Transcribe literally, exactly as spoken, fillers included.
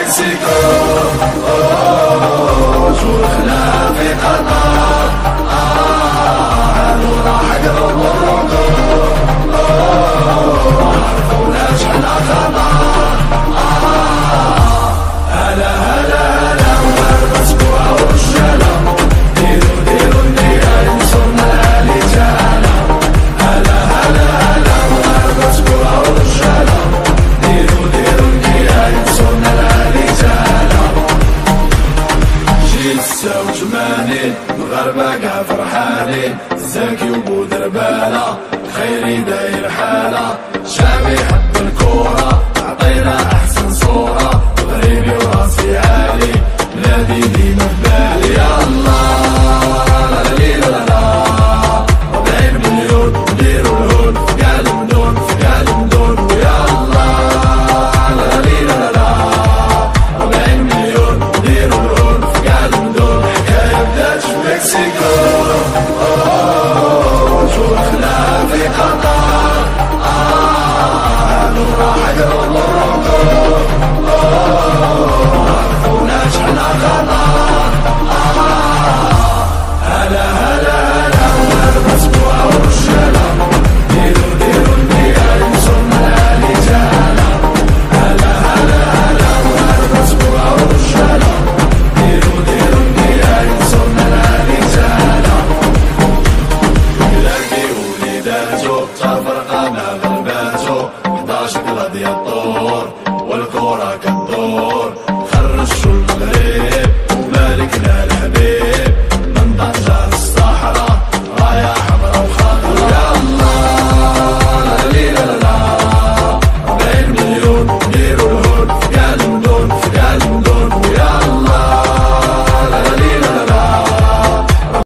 مكسيكو جور خلا في قطر هادو راح يقربوا الركوب معرفوناش على خطر هلا هلا هلا وهرب اسبوع والرجالة ديرو ديرو النية ينصرنا العالي تعالى هلا هلا هلا وهرب اسبوع والرجالة ديرو ديرو النية ينصرنا العالي تعالى جيل السا وجمانين مغاربة كاع فرحانين زاكي وبودربالة خيري داير حالة شعبي يحب الكورة عطينا أحسن صورة مغربي وراسي عالي بلادي